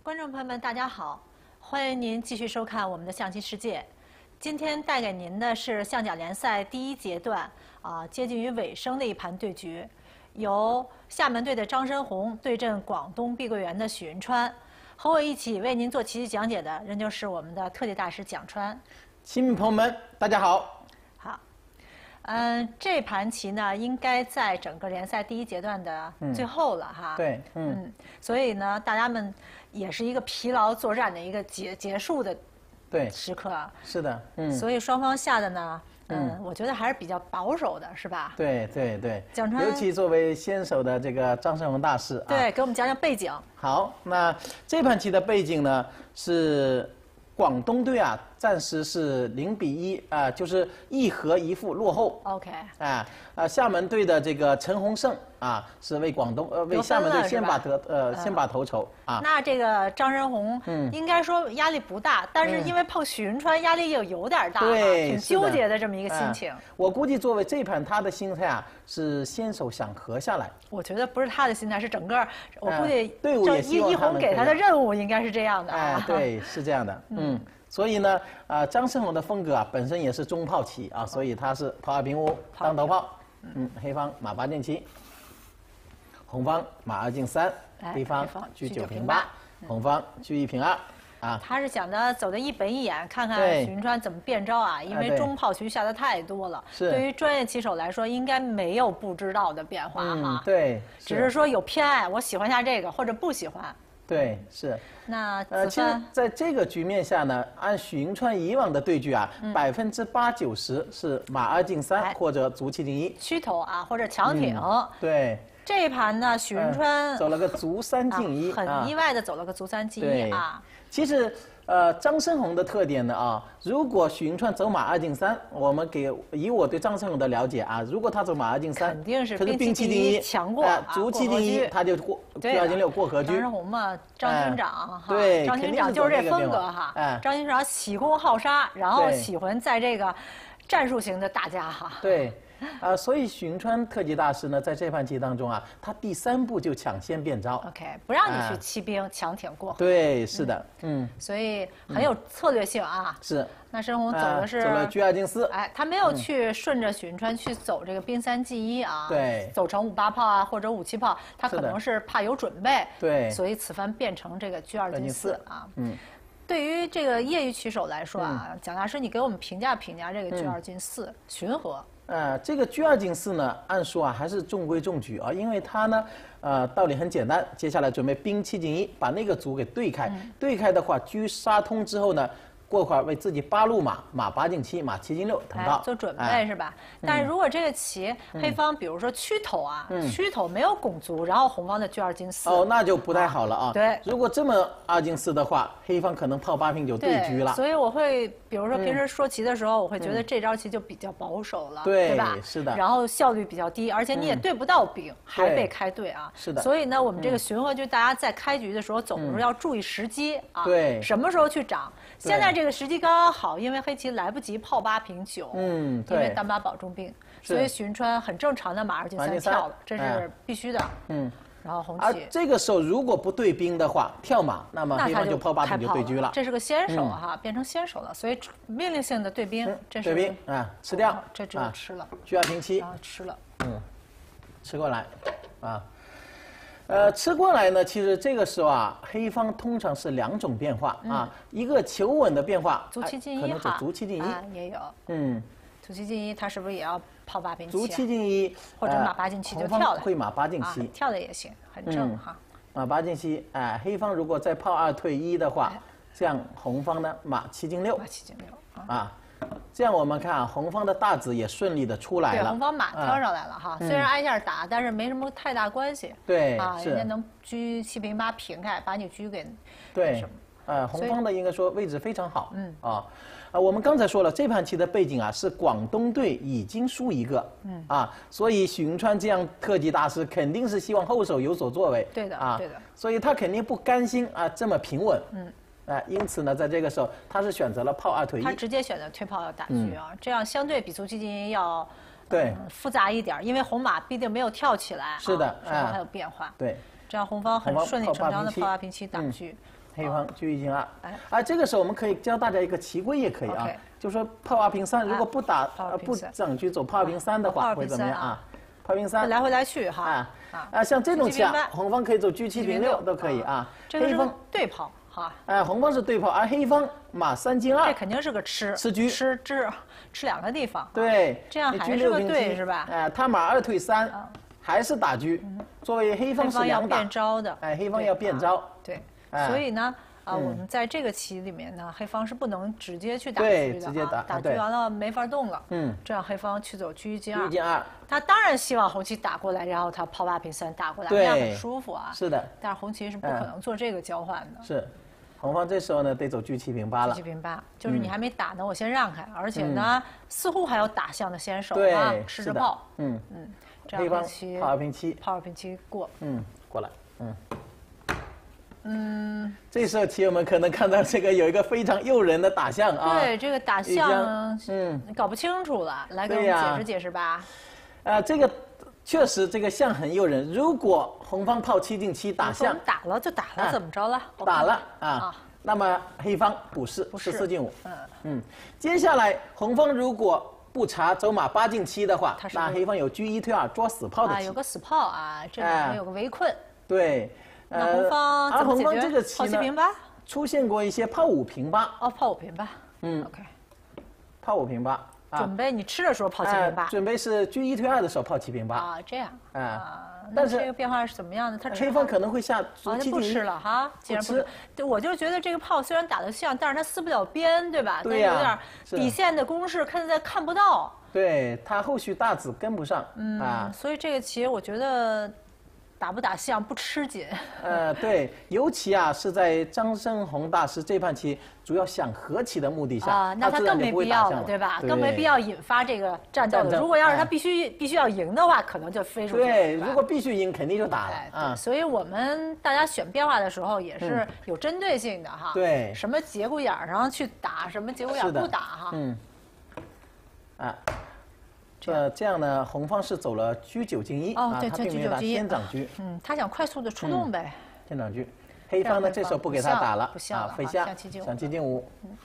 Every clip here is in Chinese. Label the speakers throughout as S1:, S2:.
S1: 观众朋友们，大家好，欢迎您继续收看我们的象棋世界。今天带给您的是象甲联赛第一阶段接近于尾声的一盘对局，由厦门队的张申红对阵广东碧桂园的许云川。和我一起为您做棋技讲解的仍旧是我们的特技大师蒋川。
S2: 棋迷朋友们，大家好。
S1: 好，这盘棋呢，应该在整个联赛第一阶段的最后了哈。
S2: 对，
S1: 所以呢，大家们也是一个疲劳作战的一个结束的时刻。
S2: 是的，
S1: 所以双方下的呢，我觉得还是比较保守的，是吧？
S2: 对对对。
S1: 蒋川，
S2: 尤其作为先手的这个张申红大师
S1: 对，给我们讲讲背景。
S2: 好，那这盘棋的背景呢是广东队暂时是0-1就是一和一负落后。
S1: OK。
S2: 厦门队的这个陈洪胜是为为厦门队先把头筹
S1: 那这个张申红应该说压力不大，但是因为碰许云川压力又有点大，
S2: 对，
S1: 挺纠结的这么一个心情。
S2: 我估计作为这盘他的心态是先手想和下来。
S1: 我觉得不是他的心态，是整个我估计
S2: 队伍也希望
S1: 一红给他的任务应该是这样的
S2: 对，是这样的，所以呢，张申红的风格本身也是中炮棋所以他是炮2平5当头炮。黑方马8进7，红方马2进3，黑方车9平8，红方车1平2。
S1: 他是想着走的一本一眼，看看许云川怎么变招因为中炮局下的太多了，对于专业棋手来说，应该没有不知道的变化
S2: 对，
S1: 只是说有偏爱，我喜欢下这个或者不喜欢。
S2: 对，是。
S1: 那
S2: 其实在这个局面下呢，按许云川以往的对局80%-90%是马2进3或者卒7进1，
S1: 虚头或者强挺。
S2: 对。
S1: 这一盘呢，许云川
S2: 走了个卒3进1，
S1: 很意外的走了个卒3进1
S2: 其实张申红的特点呢如果许云川走马2进3，我们以我对张申红的了解如果他走马2进3，
S1: 肯定是
S2: 兵7进1
S1: 强过
S2: 卒7进1，他就过车2进6过河车。
S1: 张申红嘛，张军长
S2: 对，
S1: 张军长就是这风格张军长喜攻好杀，然后喜欢在这个战术型的大家
S2: 对。所以许云川特技大师呢，在这盘棋当中他第3步就抢先变招。
S1: OK， 不让你去骑兵强挺过。
S2: 对，是的，
S1: 所以很有策略性
S2: 是。
S1: 那申红走的是
S2: 走了车2进4，
S1: 他没有去顺着许云川去走这个兵3进1
S2: 对，
S1: 走成58炮或者5 7炮，他可能是怕有准备。
S2: 对，
S1: 所以此番变成这个车2进4对于这个业余棋手来说蒋大师，你给我们评价评价这个车2进4巡河。
S2: 这个车2进4呢，按说还是中规中矩因为它呢，道理很简单。接下来准备兵7进1，把那个卒给对开。对开的话，车杀通之后呢，过会儿为自己8路马8进7，马7进6腾到，
S1: 做准备是吧？但是如果这个棋黑方比如说曲头曲头没有拱卒，然后红方的车2进4，
S2: 那就不太好了
S1: 对，
S2: 如果这么2进4的话，黑方可能炮8平9对车了。
S1: 所以我会，比如说平时说棋的时候，我会觉得这招棋就比较保守了，对吧？
S2: 是的。
S1: 然后效率比较低，而且你也对不到兵，还被开对
S2: 是的。
S1: 所以呢，我们这个巡河就大家在开局的时候走的时候要注意时机
S2: 对，
S1: 什么时候去涨。现在这个时机刚刚好，因为黑棋来不及炮8平9，因为单把保中兵，所以许云川很正常的马2进3跳了，这是必须的。然后红棋，
S2: 这个时候如果不对兵的话，跳马，那么黑方就炮8平9对车了。
S1: 这是个先手变成先手了，所以命令性的对兵，这是
S2: 对兵吃掉，
S1: 这只有吃了，
S2: 车2平7，
S1: 吃了，
S2: 吃过来，吃过来呢，其实这个时候黑方通常是2种变化一个求稳的变化，
S1: 卒7进1
S2: 可能是卒7进1
S1: 也有，卒7进1，他是不是也要炮8平7？
S2: 卒7进1，
S1: 或者马8进7就跳的，
S2: 会马8进7，
S1: 跳的也行，很正
S2: 马8进7，黑方如果再炮2退1的话，这样红方呢马7进6，
S1: 马7进6
S2: 这样我们看红方的大子也顺利的出来了。
S1: 对，红方马挑上来了虽然挨下打，但是没什么太大关系。
S2: 对，
S1: 人家能车7平8平开，把你车给
S2: 对，红方的应该说位置非常好。我们刚才说了，这盘棋的背景是广东队已经输1个，所以许云川这样特技大师肯定是希望后手有所作为。
S1: 对的，对的。
S2: 所以他肯定不甘心这么平稳。因此呢，在这个时候，他是选择了炮2退1。
S1: 他直接选择退炮要打车这样相对比卒7进1要
S2: 对
S1: 复杂一点，因为红马毕竟没有跳起来。
S2: 是的，
S1: 双方还有变化。
S2: 对，
S1: 这样红方很顺理成章的炮8平7打车。
S2: 黑方车一进二。
S1: 哎，
S2: 这个时候我们可以教大家一个棋规也可以啊，就说炮二平三，如果不打不整车走炮二平三的话，会怎么样啊？炮平三，
S1: 来回来去哈。
S2: 像这种棋啊，红方可以走车七平六都可以啊。
S1: 黑方对炮哈。
S2: 红方是对炮，而黑方马三进二。
S1: 这肯定是个吃
S2: 车，
S1: 吃两个地方。
S2: 对，
S1: 这样还是个对是吧？
S2: 他马二退三，还是打车。作为黑方是两打。
S1: 要变招的。
S2: 黑方要变招。
S1: 对，所以呢。我们在这个棋里面呢，黑方是不能直接去打车的，
S2: 直接打
S1: 车完了没法动了。这样黑方去走车一进二。他当然希望红棋打过来，然后他炮八平三打过来，这样很舒服啊。
S2: 是的。
S1: 但是红棋是不可能做这个交换的。
S2: 是，红方这时候呢得走车七平八了。
S1: 车七平八，就是你还没打呢，我先让开，而且呢，似乎还有打象的先手啊，吃着炮。这样
S2: 黑方炮二平七，
S1: 炮二平七过。
S2: 过来。这时候棋友们可能看到这个有一个非常诱人的打象啊。
S1: 对，这个打象，搞不清楚了，来给我们解释解释吧。
S2: 这个确实这个象很诱人。如果红方炮七进七打象，
S1: 打了就打了，怎么着了？
S2: 打了啊，那么黑方补士14进5。接下来红方如果不查走马8进7的话，那黑方有车一退二捉死炮的棋。
S1: 有个死炮啊，这里面有个围困。
S2: 对。
S1: 那红方怎么解决？
S2: 红方这个棋呢，
S1: 炮七平八
S2: 出现过一些炮五平八。
S1: 炮五平八。OK。
S2: 炮五平八。
S1: 准备你吃的时候炮七平八。
S2: 准备是车一退二的时候炮七平八。
S1: 这样。
S2: 但是
S1: 这个变化是怎么样的？他
S2: 黑方可能会下卒七进一。
S1: 不吃了哈，既然不吃，对，我就是觉得这个炮虽然打得像，但是它撕不了边，对吧？
S2: 对呀。
S1: 有点底线的攻势，看不到。
S2: 对，他后续大子跟不上。
S1: 所以这个棋我觉得。打不打象不吃紧。
S2: 对，尤其是在张胜宏大师这盘棋主要想和棋的目的下，
S1: 那他更没必要了，对吧？更没必要引发这个战斗了。如果要是他必须要赢的话，可能就飞出去。
S2: 对，如果必须赢，肯定就打了。
S1: 所以我们大家选变化的时候也是有针对性的哈。
S2: 对。
S1: 什么节骨眼上去打，什么节骨眼不打哈。
S2: 这样呢，红方是走了车9进1
S1: 对，
S2: 他并没有打先掌车。
S1: 他想快速的出动呗。
S2: 先掌车，黑方呢这时候不给他打了，飞下，
S1: 象七进
S2: 5。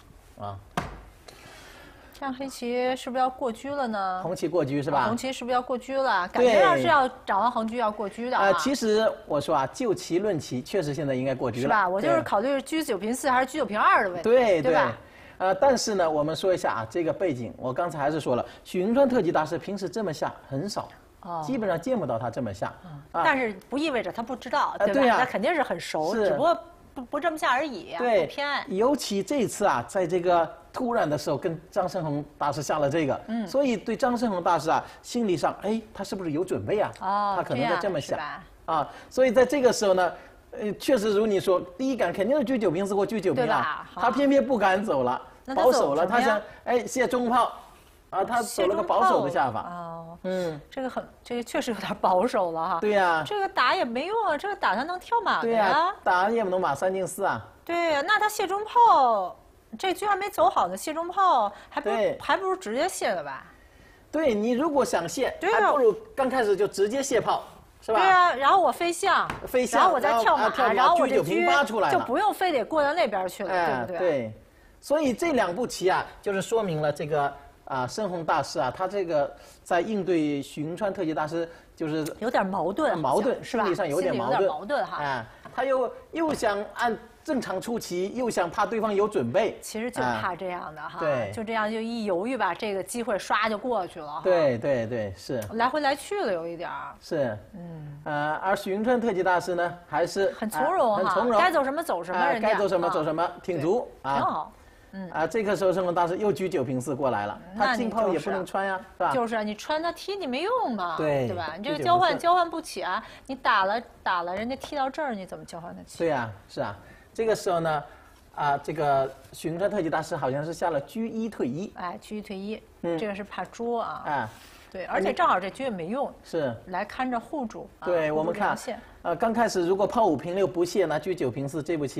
S1: 这样黑棋是不是要过车了呢？
S2: 红棋过车是吧？
S1: 红棋是不是要过车了？感觉上是要掌握横车要过车的。
S2: 其实我说就棋论棋，确实现在应该过车了。
S1: 是吧？我就是考虑车9平4还是车9平2的问题。
S2: 对
S1: 吧？
S2: 但是呢，我们说一下这个背景。我刚才还是说了，许云川特级大师平时这么下很少，基本上见不到他这么下。
S1: 但是不意味着他不知道，对吧？
S2: 对呀，
S1: 他肯定是很熟，只不过不这么下而已。
S2: 对，
S1: 偏爱。
S2: 尤其这次在这个突然的时候跟张胜宏大师下了这个，所以对张胜宏大师心理上，他是不是有准备啊？他可能在这么想所以在这个时候呢，确实如你说，第一杆肯定是车9平4或车9平2，他偏偏不敢走了。保守了，他想卸中炮，他走了个保守的下法。
S1: 这个确实有点保守了哈。
S2: 对呀。
S1: 这个打也没用啊，这个打他能跳马的
S2: 呀。对呀，打也不能马3进4啊。
S1: 对呀，那他卸中炮，这局还没走好呢，卸中炮还不如直接卸了吧？
S2: 对，你如果想卸，还不如刚开始就直接卸炮，是吧？
S1: 对呀，然后我飞象，然后我再跳马，然后我这局就不用非得过到那边去了，对不对？
S2: 对。所以这两步棋就是说明了这个申宏大师他这个在应对许云川特级大师就是
S1: 有点矛盾，是吧？
S2: 心理上有点
S1: 矛盾哈。
S2: 他又想按正常出棋，又想怕对方有准备。
S1: 其实就怕这样的哈，
S2: 对，
S1: 就这样就一犹豫吧，这个机会唰就过去了。
S2: 对，是
S1: 来回来去了有一点
S2: 是，而许云川特级大师呢，还是
S1: 很从容哈，该走什么走什么，
S2: 该走什么走什么，挺足
S1: 挺好。
S2: 这个时候申宏大师又车9平4过来了，他进炮也不能穿呀，是吧？
S1: 就是你穿他踢你没用嘛，
S2: 对
S1: 吧？你这个交换不起你打了，人家踢到这儿，你怎么交换得起？
S2: 对呀，是这个时候呢，这个许云川特级大师好像是下了车1退1，
S1: 车1退1，这个是怕捉对，而且正好这车也没用，
S2: 是
S1: 来看着护住。
S2: 对，我们看，刚开始如果炮5平6不卸，那车9平4这步棋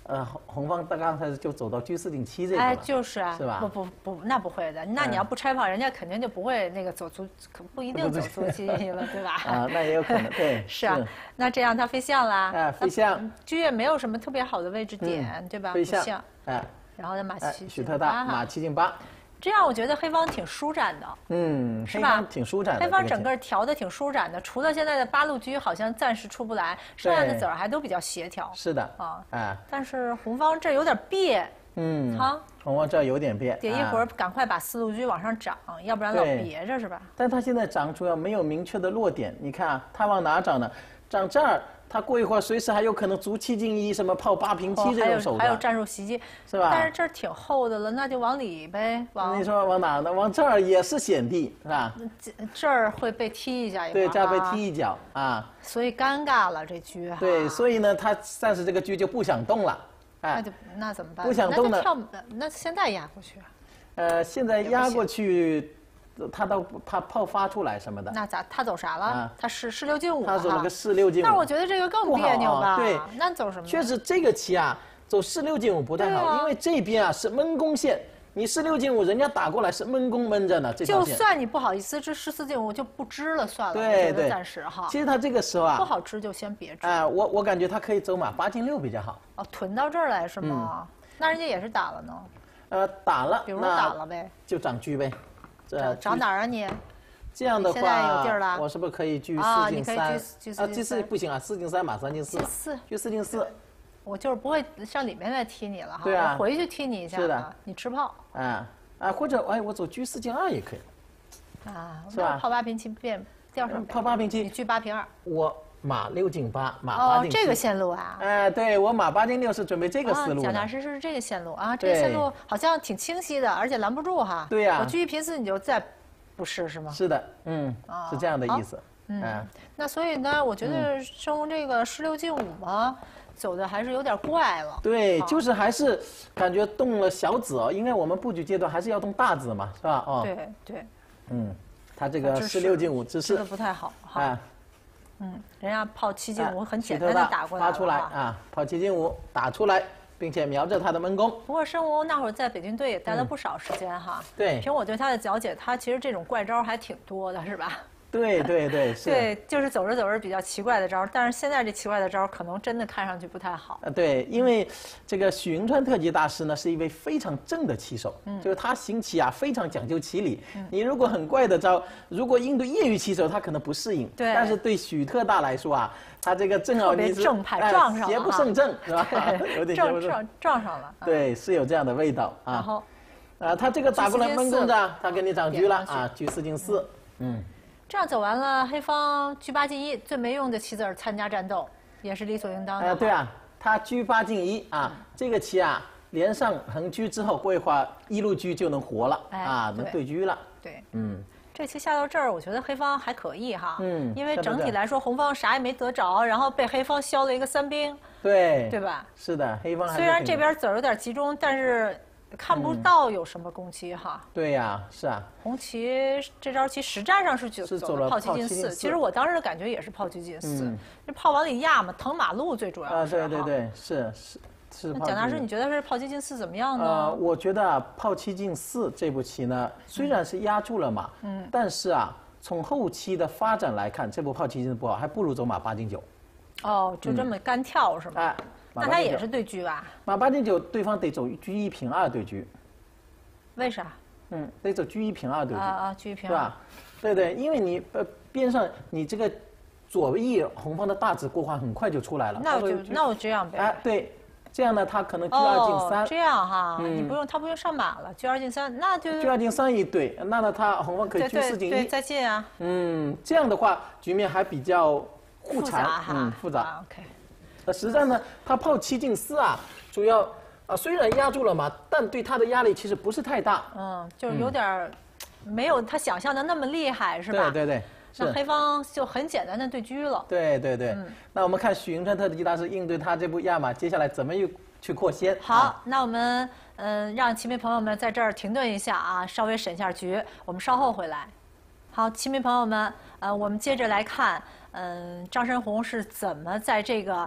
S2: 红方刚才就走到车4进7这个了。
S1: 哎，就是啊，
S2: 是吧？
S1: 不，那不会的。那你要不拆炮，人家肯定就不会那个走出，可不一定走出7进7了，对吧？
S2: 啊，那也有可能，对。
S1: 是啊，那这样他飞象啦。
S2: 啊，飞象。
S1: 车也没有什么特别好的位置点，对吧？
S2: 飞象。哎。
S1: 然后呢，马7
S2: 许特大，马7进8。
S1: 这样我觉得黑方挺舒展的，
S2: 是吧？挺舒展的。
S1: 黑方整个调的挺舒展的，除了现在的8路车好像暂时出不来，剩下的子儿还都比较协调。
S2: 是的啊，
S1: 但是红方这有点别，
S2: 红方这有点别，
S1: 得一会儿赶快把4路车往上涨，要不然老别着是吧？
S2: 但他现在涨主要没有明确的落点，你看啊，他往哪涨呢？涨这儿。他过一会儿随时还有可能卒7进1，什么炮8平7这种手段，
S1: 还有战术袭击，
S2: 是吧？
S1: 但是这儿挺厚的了，那就往里呗。
S2: 你说往哪呢？往这儿也是险地，是吧？
S1: 这儿会被踢一下，
S2: 对，这儿被踢一脚啊，
S1: 所以尴尬了这车。
S2: 对，所以呢，他暂时这个车就不想动了，
S1: 那怎么办？
S2: 不想动了，
S1: 那现在压过去
S2: 现在压过去。他都怕炮发出来什么的，
S1: 那咋？他走啥了？他是4、6进5，
S2: 他走了个4、6进5。
S1: 那我觉得这个更别扭吧？
S2: 对，
S1: 那走什么？
S2: 确实这个棋啊，走4、6进5不太好，因为这边啊是闷弓线，你4、6进5，人家打过来是闷弓闷着呢。这条线
S1: 就算你不好意思支14进5，就不支了算了。
S2: 对，
S1: 暂时哈。
S2: 其实他这个时候啊，
S1: 不好支就先别支。
S2: 我感觉他可以走马8进6比较好。
S1: 哦，屯到这儿来是吗？那人家也是打了呢。
S2: 打了。
S1: 比如打了呗。
S2: 就长车呗。
S1: 长哪儿啊你？
S2: 这样的话，
S1: 现在有地儿了，
S2: 我是不是可以车4进3？
S1: 车
S2: 4不行啊，4进3马3进4。车4进4。
S1: 我就是不会上里面来踢你了哈。
S2: 对啊。
S1: 我回去踢你一下。
S2: 是的。
S1: 你吃炮。
S2: 或者我走车4进2也可以。
S1: 是吧？炮8平7变调上。
S2: 炮8平7。
S1: 你车8平2。
S2: 我马6进8，马8进7。
S1: 这个线路啊。
S2: 对，我马8进6是准备这个思路。
S1: 蒋大师是这个线路啊，这个线路好像挺清晰的，而且拦不住哈。
S2: 对呀。
S1: 我车1平4，你就再不是吗？
S2: 是的，是这样的意思。
S1: 那所以呢，我觉得升这个4、6进5嘛，走的还是有点怪了。
S2: 对，就是还是感觉动了小子哦，因为我们布局阶段还是要动大子嘛，是吧？
S1: 对。
S2: 他这个4、6进5
S1: 支的不太好哈。人家炮7进5很简单的打过来
S2: 发出来炮7进5打出来，并且瞄着他的闷弓。
S1: 不过申无那会儿在北军队也待了不少时间哈。
S2: 对。
S1: 凭我对他的了解，他其实这种怪招还挺多的，是吧？
S2: 对，是。
S1: 对，就是走着走着比较奇怪的招，但是现在这奇怪的招可能真的看上去不太好。
S2: 对，因为这个许云川特级大师呢是一位非常正的棋手，就是他行棋啊非常讲究棋理。你如果很怪的招，如果应对业余棋手，他可能不适应。
S1: 对。
S2: 但是对许特大来说啊，他这个正好
S1: 你是正派撞上了，
S2: 邪不胜正是吧？有点邪不胜正。
S1: 撞上了。
S2: 对，是有这样的味道啊。
S1: 然后，
S2: 他这个打过来闷弓着，他给你长车了啊，车4进4。
S1: 这样走完了，黑方车8进1，最没用的棋子参加战斗，也是理所应当的。
S2: 对啊，他车8进1啊，这个棋啊，连上横车之后，过一会儿1路车就能活了能对车了。
S1: 对，这棋下到这儿，我觉得黑方还可以哈。因为整体来说，红方啥也没得着，然后被黑方削了一个3兵。
S2: 对
S1: 吧？
S2: 是的，黑方
S1: 虽然这边子有点集中，但是看不到有什么攻棋哈。
S2: 对呀，是啊。
S1: 红棋这招棋实战上是走了炮7进4，其实我当时的感觉也是炮7进4，这炮往里压嘛，腾马路最主要是。
S2: 对，是。
S1: 蒋大师，你觉得是炮7进4怎么样呢？
S2: 我觉得炮7进4这步棋呢，虽然是压住了马，但是从后期的发展来看，这步炮7进4不好，还不如走马8进9。
S1: 就这么干跳是吗？那他也是对车吧？
S2: 马8进9，对方得走车1平2对车。
S1: 为啥？
S2: 得走车1平2对车。
S1: 车1平2。
S2: 对吧？对，因为你边上你这个左翼红方的大子过换很快就出来了。
S1: 那我这样呗。
S2: 对。这样呢，他可能车2进3。
S1: 这样哈，他不用上马了，车2进3，那就
S2: 车2进3一对，那他红方可以车4进1。
S1: 对，再进啊。
S2: 这样的话局面还比较互残，复杂。
S1: OK。
S2: 实战呢，他炮7进4主要虽然压住了马，但对他的压力其实不是太大。
S1: 就是有点没有他想象的那么厉害，是吧？
S2: 对。
S1: 那黑方就很简单的对车了。
S2: 对。那我们看许云川特级大师应对他这步压马，接下来怎么又去扩先？
S1: 好，那我们让棋迷朋友们在这儿停顿一下稍微审一下局，我们稍后回来。好，棋迷朋友们，我们接着来看，张申红是怎么在这个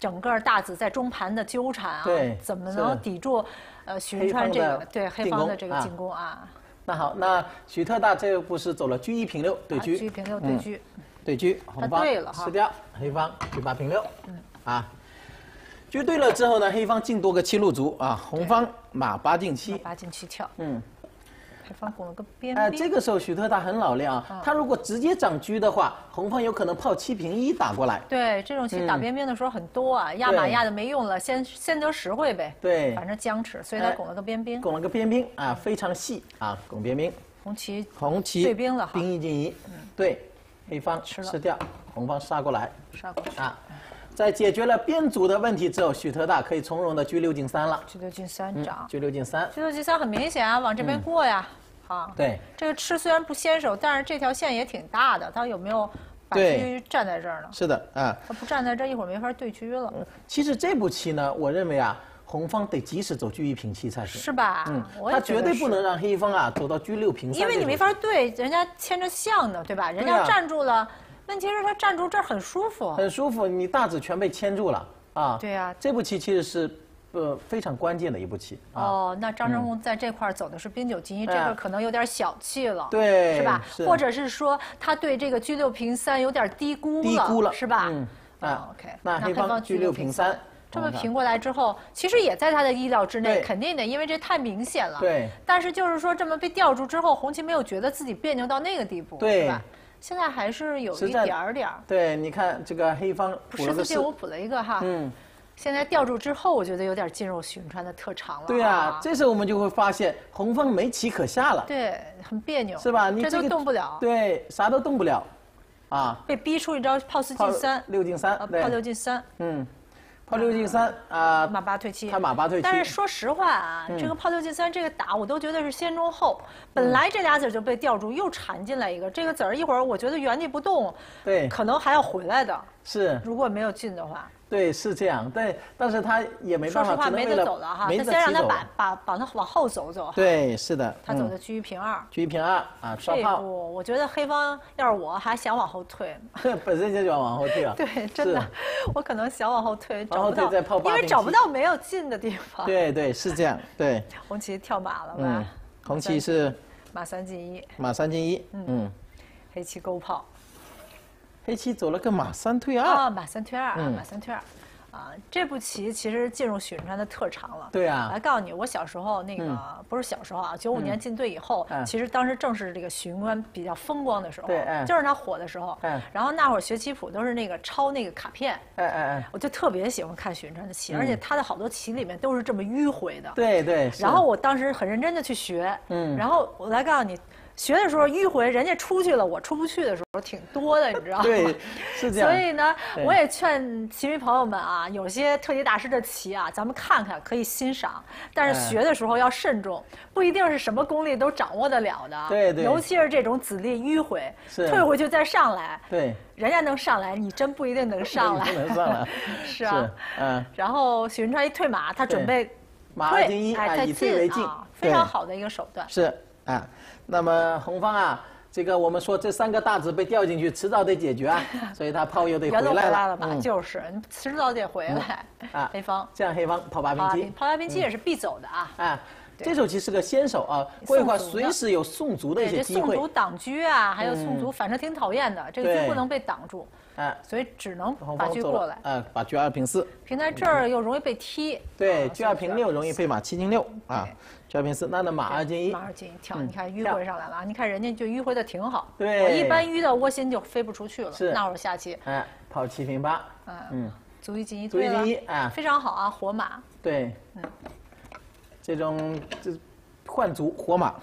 S1: 整个大子在中盘的纠缠啊，
S2: 对，
S1: 怎么能抵住许云川这个对黑方的这个进攻啊？
S2: 那好，那许特大这一步是走了车1平6对车，
S1: 车1平6对车，
S2: 对车，红方吃掉，黑方车8平6，啊，车对了之后呢，黑方进多个7路卒啊，红方马8进7，
S1: 马8进7跳，黑方拱了个边边。
S2: 这个时候许特大很老练啊，他如果直接长车的话，红方有可能炮7平1打过来。
S1: 对，这种棋打边边的时候很多啊，压马压的没用了，先得实惠呗。
S2: 对，
S1: 反正僵持，所以他拱了个边兵。
S2: 拱了个边兵啊，非常细啊，拱边兵。红旗
S1: 对兵了哈，
S2: 兵1进1，对，黑方吃掉，红方杀过来，
S1: 杀过去
S2: 啊。在解决了边卒的问题之后，许特大可以从容的车6进3了。
S1: 车6进3长，
S2: 车6进3，
S1: 车6进3很明显啊，往这边过呀。啊，
S2: 对，
S1: 这个吃虽然不先手，但是这条线也挺大的，他有没有把车站在这儿呢？
S2: 是的啊，
S1: 他不站在这儿，一会儿没法对车了。
S2: 其实这步棋呢，我认为啊，红方得及时走车1平7才行。
S1: 是吧？
S2: 他绝对不能让黑方啊走到车6平3。
S1: 因为你没法对，人家牵着象呢，对吧？人家站住了，问题是他站住这儿很舒服。
S2: 很舒服，你大子全被牵住了啊。
S1: 对呀，
S2: 这步棋其实是。非常关键的一步棋。
S1: 哦，那张正宏在这块走的是兵9进1，这个可能有点小气了，
S2: 对，
S1: 是吧？或者是说他对这个车6平3有点低估了，是吧
S2: ？OK， 那黑方车6平3，
S1: 这么平过来之后，其实也在他的意料之内，肯定的，因为这太明显了。
S2: 对。
S1: 但是就是说这么被吊住之后，红旗没有觉得自己别扭到那个地步，是吧？现在还是有一点点。
S2: 对，你看这个黑方
S1: 十字街我补了一个哈。现在吊住之后，我觉得有点进入许云川的特长了。
S2: 对啊，这时候我们就会发现红方没棋可下了。
S1: 对，很别扭，
S2: 是吧？你
S1: 这都动不了。
S2: 对，啥都动不了，啊。
S1: 被逼出一招炮4进3
S2: ，6进3，
S1: 炮6进3。
S2: 炮6进3啊，
S1: 马8退7。
S2: 他马8退7。
S1: 但是说实话啊，这个炮6进3这个打，我都觉得是先中后。本来这俩子就被吊住，又缠进来一个，这个子儿一会儿我觉得原地不动，
S2: 对，
S1: 可能还要回来的。
S2: 是，
S1: 如果没有进的话。
S2: 对，是这样。对，但是他也没办法，
S1: 说实话没得走了哈。他先让他把他往后走走。
S2: 对，是的。
S1: 他走的车1平2。
S2: 车1平2啊，刷炮。
S1: 我觉得黑方要是我还想往后退。
S2: 本身就想往后退啊。
S1: 对，真的，我可能想往后退，找不到，
S2: 因
S1: 为找不到没有进的地方。
S2: 对对，是这样。对。
S1: 红旗跳马了吧？
S2: 红旗是
S1: 马3进1。
S2: 马3进1。
S1: 黑棋勾炮。
S2: 黑棋走了个马3退2。
S1: 马3退2，马3退2，这步棋其实进入许云川的特长了。
S2: 对啊。
S1: 来告诉你，我小时候那个不是小时候啊，95年进队以后，其实当时正是这个许云川比较风光的时候，就是他火的时候。然后那会儿学棋谱都是那个抄那个卡片。我就特别喜欢看许云川的棋，而且他的好多棋里面都是这么迂回的。
S2: 对对。
S1: 然后我当时很认真的去学。然后我来告诉你。学的时候迂回，人家出去了，我出不去的时候挺多的，你知道吗？
S2: 对，是这样。
S1: 所以呢，我也劝棋迷朋友们啊，有些特级大师的棋啊，咱们看看可以欣赏，但是学的时候要慎重，不一定是什么功力都掌握得了的。
S2: 对对。
S1: 尤其是这种子力迂回，退回去再上来。
S2: 对。
S1: 人家能上来，你真不一定能上来。
S2: 不能上来。
S1: 是啊。然后许云川一退马，他准备
S2: 马2进1，以退为进，
S1: 非常好的一个手段。
S2: 是啊。那么红方啊，这个我们说这3个大子被吊进去，迟早得解决啊，所以他炮又得回来了。
S1: 吧，就是迟早得回来啊。黑方
S2: 这样，黑方炮8平7，
S1: 炮8平7也是必走的啊。
S2: 这手棋是个先手啊，过一会儿随时有送卒的一些机会。
S1: 送卒挡车啊，还有送卒，反正挺讨厌的，这个车不能被挡住。所以只能把车过来。
S2: 把车2平4。
S1: 平在这儿又容易被踢。
S2: 对，车2平6容易被马7进6啊。车2平4，那马2进1。
S1: 马2进1跳，你看迂回上来了，你看人家就迂回的挺好。
S2: 对。
S1: 我一般迂到窝心就飞不出去了。
S2: 是。
S1: 那会儿下棋。
S2: 炮7平8。
S1: 卒1进1。
S2: 卒1进1
S1: 非常好啊，活马。
S2: 对。这种换卒活马。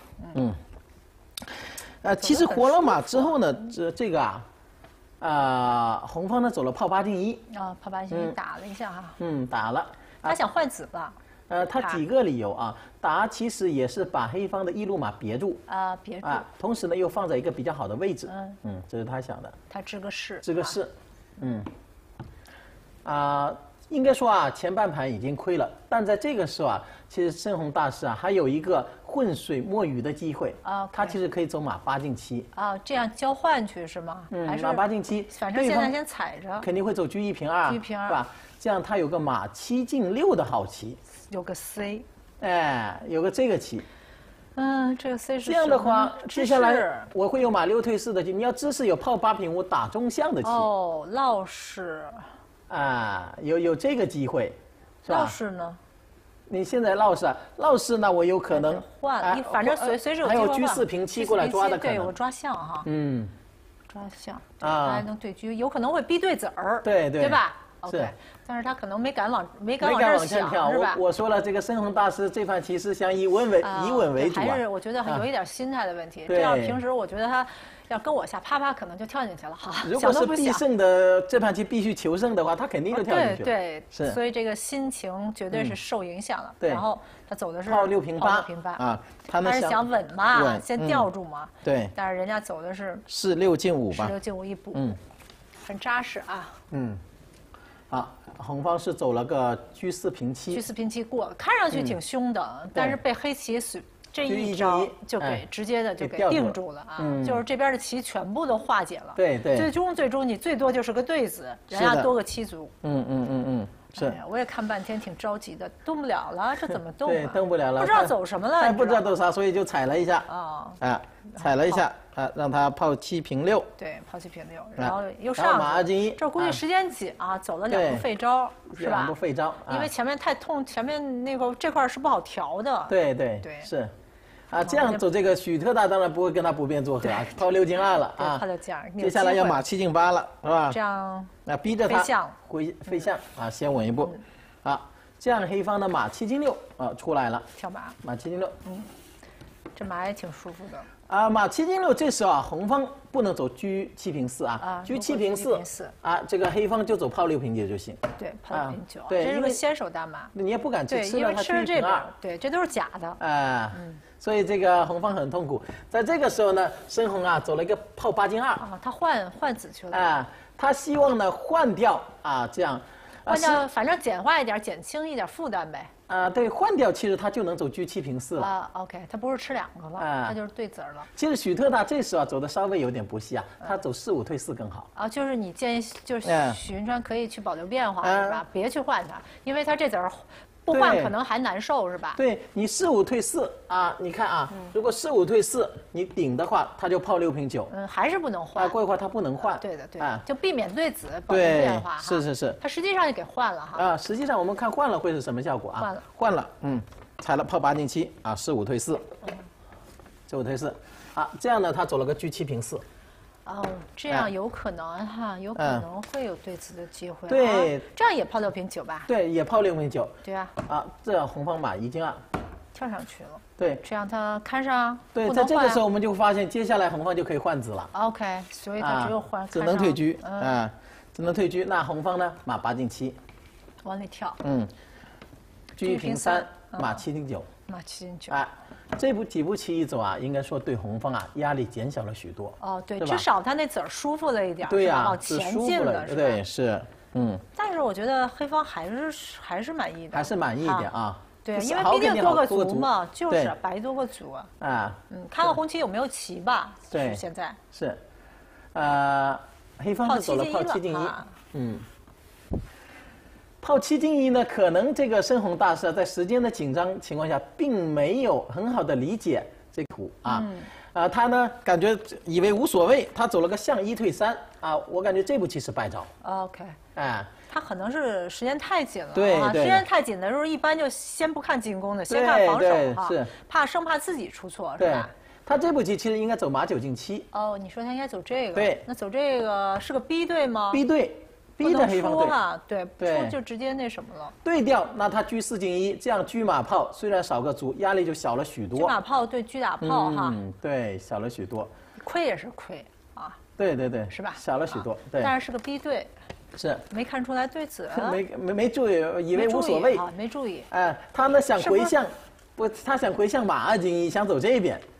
S2: 其实活了马之后呢，这个红方呢走了炮8进1。
S1: 炮8进1打了一下哈。
S2: 打了。
S1: 他想换子吧？
S2: 他几个理由啊？打其实也是把黑方的1路马别住。
S1: 别住。
S2: 同时呢，又放在一个比较好的位置。这是他想的。
S1: 他支个士。
S2: 支个士。应该说啊，前半盘已经亏了，但在这个时候啊，其实申红大师啊还有一个浑水摸鱼的机会。他其实可以走马8进7。
S1: 这样交换去是吗？还是
S2: 马8进7，
S1: 反正现在先踩着。
S2: 肯定会走车1平2，
S1: 车1平2，
S2: 是吧？这样他有个马7进6的好棋。
S1: 有个 C。
S2: 哎，有个这个棋。
S1: 这个 C 是
S2: 这样的话，接下来我会有马6退4的棋。你要知识有炮8平5打中象的棋。
S1: 落士。
S2: 有这个机会，是吧？
S1: 落士呢？
S2: 你现在落士呢？我有可能
S1: 换，反正随时有机会换。
S2: 还有车4平7过来抓的可能。
S1: 对，有个抓象哈。抓象还能对车，有可能会逼对子儿。对吧？
S2: 是，
S1: 但是他可能没敢往这儿想，是吧？
S2: 我说了，这个申红大师这盘棋是想以稳为主。
S1: 还是我觉得有一点心态的问题。这样平时我觉得他要跟我下啪啪，可能就跳进去了哈。
S2: 如果是必胜的这盘棋必须求胜的话，他肯定就跳进去了。
S1: 对，所以这个心情绝对是受影响了。然后他走的是
S2: 炮6平8
S1: 他是想稳嘛，先吊住嘛。
S2: 对。
S1: 但是人家走的是
S2: 4 6进5吧。
S1: 4 6进5一补。很扎实啊。
S2: 红方是走了个车4平7。
S1: 车4平7过了，看上去挺凶的，但是被黑棋这一招就给直接的就给定住了啊！就是这边的棋全部都化解了。
S2: 对。
S1: 最终你最多就是个对子，人家多个7卒。
S2: 是。
S1: 我也看半天挺着急的，动不了了，这怎么动？
S2: 对，动不了了，
S1: 不知道走什么了。
S2: 不知道走啥，所以就踩了一下。踩了一下，让他炮7平6。
S1: 对，炮7平6，然后又上
S2: 马2进1。
S1: 这估计时间紧啊，走了2步废招，是吧？2
S2: 步废招，
S1: 因为前面太痛，前面这块是不好调的。
S2: 对，是。这样走这个许特大当然不会跟他不便做和啊，炮6进2了啊。
S1: 炮6进2，
S2: 接下来要马7进8了，是吧？
S1: 这样
S2: 逼着他飞象先稳一步。这样黑方的马7进6出来了，
S1: 跳马
S2: 7进6。
S1: 这马也挺舒服的。
S2: 马7进6，这时候红方不能走车7平4车7平4这个黑方就走炮6平9就行。
S1: 对，炮6平9，这是个先手大马。
S2: 你也不敢吃了，
S1: 因为吃了这边，对，这都是假的。
S2: 所以这个红方很痛苦。在这个时候呢，申红走了一个炮8进2。
S1: 他换子去了。
S2: 他希望呢换掉这样。
S1: 换掉，反正简化一点，减轻一点负担呗。
S2: 对，换掉其实他就能走车7平4了。
S1: OK， 他不是吃2个了，他就是对子了。
S2: 其实许特大这时候走的稍微有点不细他走4 5退4更好。
S1: 就是你建议，就是许云川可以去保留变化，是吧？别去换它，因为他这子儿不换可能还难受，是吧？
S2: 对，你4 5退4你看如果4 5退4，你顶的话，他就炮6平9。
S1: 还是不能换。
S2: 过一会儿他不能换。
S1: 对，就避免对子保留变化。
S2: 是。
S1: 他实际上就给换了
S2: 实际上我们看换了会是什么效果换了，踩了炮8进74 5退4，4 5退4，这样呢他走了个车7平4。
S1: 这样有可能有可能会有对子的机会。
S2: 对，
S1: 这样也炮6平9吧？
S2: 对，也炮6平9。
S1: 对
S2: 这样红方马1进2，
S1: 跳上去了。
S2: 对，
S1: 这样他看上。
S2: 对，在这个时候我们就发现，接下来红方就可以换子了。
S1: OK， 所以他只有换，
S2: 只能退车只能退车。那红方呢？马8进7，
S1: 往里跳。
S2: 车1平3，马7进9。
S1: 马7进9。
S2: 这几步棋一走应该说对红方压力减小了许多。
S1: 对，至少他那子儿舒服了一点。
S2: 对
S1: 往前进了，是吧？
S2: 对，是。
S1: 但是我觉得黑方还是满意的。
S2: 还是满意一点
S1: 对，因为毕竟多个卒嘛，就是白多个卒看看红棋有没有棋吧。
S2: 对，
S1: 现在
S2: 是。黑方是走了炮7进1。炮7进1呢，可能这个申红大师在时间的紧张情况下，并没有很好的理解这个图他呢感觉以为无所谓，他走了个象1退3我感觉这步棋是败招。
S1: OK，
S2: 他
S1: 可能是时间太紧了。
S2: 对，
S1: 时间太紧的时候，一般就先不看进攻的，先看防守
S2: 是
S1: 生怕自己出错，是吧？
S2: 他这步棋其实应该走马9进7。
S1: 你说他应该走这个？
S2: 对，
S1: 那走这个是个逼对吗？
S2: 逼对。逼着黑方
S1: 对，出就直接那什么了。
S2: 对调，那他车4进1，这样车马炮虽然少个卒，压力就小了许多。
S1: 车马炮对车打炮
S2: 对，小了许多。
S1: 亏也是亏
S2: 对，
S1: 是吧？
S2: 小了许多，对。
S1: 但是个逼对，
S2: 是
S1: 没看出来对子，
S2: 没注意，以为无所谓
S1: 没注意。
S2: 他呢想回象，他想回象马2进1，想走这边。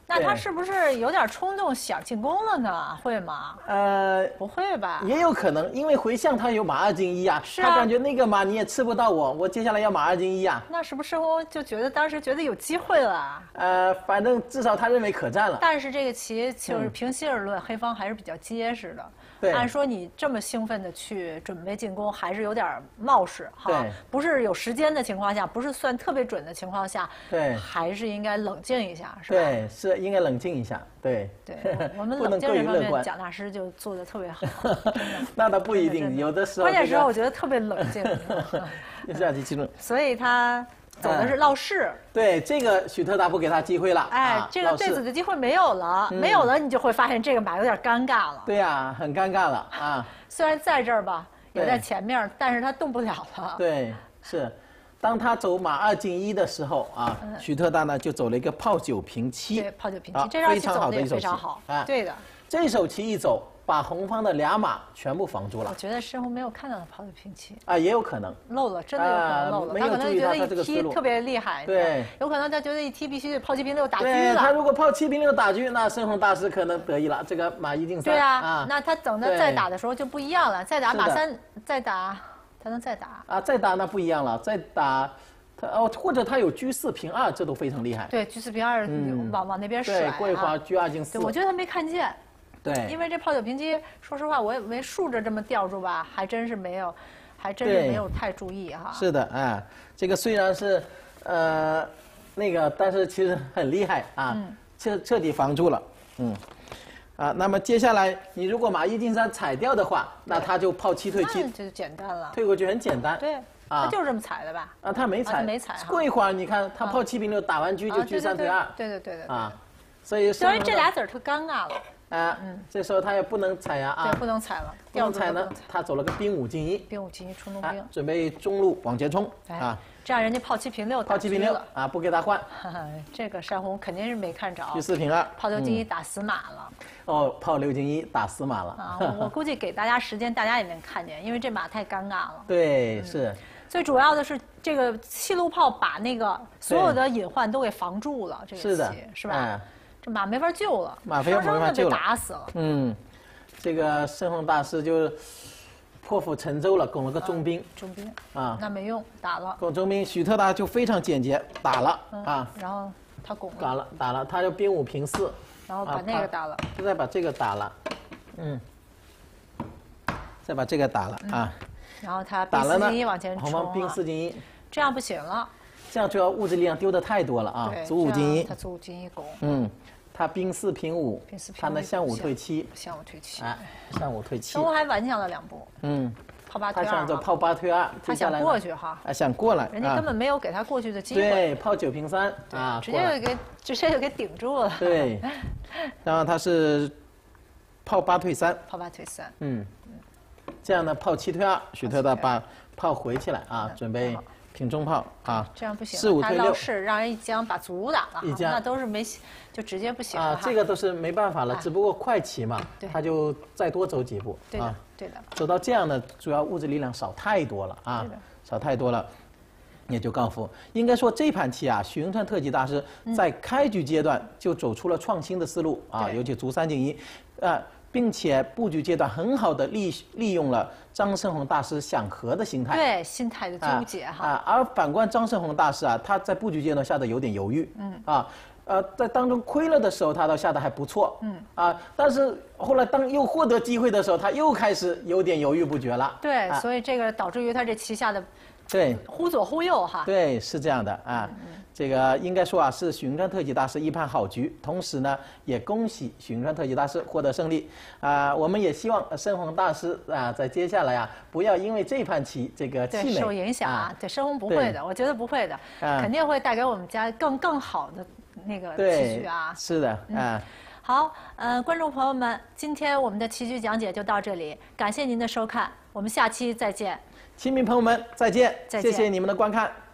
S1: 那他是不是有点冲动想进攻了呢？会吗？不会吧？
S2: 也有可能，因为回象他有马2进1啊，
S1: 是啊，
S2: 他感觉那个马你也吃不到我接下来要马2进1啊。
S1: 那是不是申公就当时觉得有机会了？
S2: 反正至少他认为可战了。
S1: 但是这个棋就是平心而论，黑方还是比较结实的。
S2: 对，
S1: 按说你这么兴奋的去准备进攻，还是有点冒失哈。
S2: 对，
S1: 不是有时间的情况下，不是算特别准的情况下，
S2: 对，
S1: 还是应该冷静一下，是吧？
S2: 对，是应该冷静一下。对，
S1: 我们冷静这方面，蒋大师就做的特别好。
S2: 那倒不一定，有的时候
S1: 关键时候我觉得特别冷静。
S2: 下棋记录。
S1: 所以他走的是闹事。
S2: 对，这个许特大不给他机会了。
S1: 这个对子的机会没有了，没有了，你就会发现这个马有点尴尬了。
S2: 对呀，很尴尬了啊。
S1: 虽然在这儿吧，也在前面，但是他动不了了。
S2: 对，是。当他走马2进1的时候啊，许特大呢就走了一个炮9平7。
S1: 对，炮9平7，这招棋走的也非常好。对的。
S2: 这手棋一走，把红方的2马全部防住了。
S1: 我觉得申公没有看到他炮9平7。
S2: 也有可能
S1: 漏了，真的有可能漏了。他可能觉得一踢特别厉害。
S2: 对，
S1: 有可能他觉得一踢必须得炮7平6打车了。
S2: 对，他如果炮7平6打车，那申公大师可能得意了。这个马1进3。
S1: 对啊，那他等着再打的时候就不一样了。再打马3，再打，他能再打。
S2: 再打那不一样了，再打。或者他有车4平2，这都非常厉害。
S1: 对，车4平2往那边甩。
S2: 对，过一会儿车2进4。
S1: 对，我觉得他没看见。
S2: 对，
S1: 因为这炮9平7，说实话我也没竖着这么吊住吧，还真是没有太注意哈。
S2: 是的，这个虽然是那个，但是其实很厉害啊，彻底防住了。那么接下来你如果马1进3踩掉的话，那他就炮7退7，
S1: 那就简单了。
S2: 退过去很简单。
S1: 对。他就是这么踩的吧？
S2: 他没踩，
S1: 没踩。
S2: 过一会儿，你看他炮7平6打完车就车3退2。
S1: 对。
S2: 所以
S1: 这俩子儿特尴尬了。
S2: 这时候他也不能踩呀
S1: 对，不能踩了。
S2: 不能踩呢，他走了个兵5进1。
S1: 兵5进1冲动兵。
S2: 准备中路往前冲
S1: 这样人家炮7平6。
S2: 炮7平6不给他换。
S1: 这个申公肯定是没看着。
S2: 车4平2。
S1: 炮6进1打死马了。
S2: 炮6进1打死马了。
S1: 我估计给大家时间，大家也能看见，因为这马太尴尬了。
S2: 对，是。
S1: 最主要的是这个7路炮把那个所有的隐患都给防住了，这个棋是吧？这马没法救了，
S2: 马没法救了，
S1: 被打死了。
S2: 这个申公大师就破釜沉舟了，拱了个中兵。
S1: 中兵那没用，打了。
S2: 拱中兵，许特大就非常简洁，打了
S1: 然后他拱了。
S2: 打了，他就兵5平4。
S1: 然后把那个打了。
S2: 再把这个打了。再把这个打了
S1: 然后他兵4进1往前冲。
S2: 红方兵4进1。
S1: 这样不行了。
S2: 这样主要物质力量丢的太多了卒5进1。
S1: 他卒5进1拱。
S2: 他兵4平5。他呢向5退7。
S1: 向5退7。
S2: 向5退7。
S1: 申公还顽强了2步。炮8退2。
S2: 他想着炮8退2。
S1: 他想过去哈。
S2: 想过来。
S1: 人家根本没有给他过去的机会。
S2: 对，炮9平3。
S1: 直接就给顶住了。
S2: 对。然后他是炮8退3。
S1: 炮8退3。
S2: 这样呢，炮7退2，许特大把炮回起来准备平中炮
S1: 这样不行。
S2: 4-5退6。
S1: 是让人一将把卒打了。那都是就直接不行了。
S2: 这个都是没办法了，只不过快棋嘛，他就再多走几步。
S1: 对的。
S2: 走到这样的，主要物质力量少太多了少太多了，也就告负。应该说这盘棋许永川特级大师在开局阶段就走出了创新的思路尤其卒3进1，并且布局阶段很好的利用了张申宏大师想和的心态。
S1: 对，心态的纠结
S2: 而反观张申宏大师他在布局阶段下的有点犹豫。在当中亏了的时候，他倒下的还不错。但是后来当又获得机会的时候，他又开始有点犹豫不决了。
S1: 对，所以这个导致于他这棋下的忽左忽右
S2: 对，是这样的这个应该说是许永川特级大师一盘好局，同时呢也恭喜许永川特级大师获得胜利我们也希望申宏大师在接下来不要因为这盘棋这个气馁
S1: 受影响对，申宏不会的，我觉得不会的，肯定会带给我们家更好的那个棋局
S2: 是的
S1: 好，观众朋友们，今天我们的棋局讲解就到这里，感谢您的收看，我们下期再见。
S2: 亲民朋友们再见，谢谢你们的观看。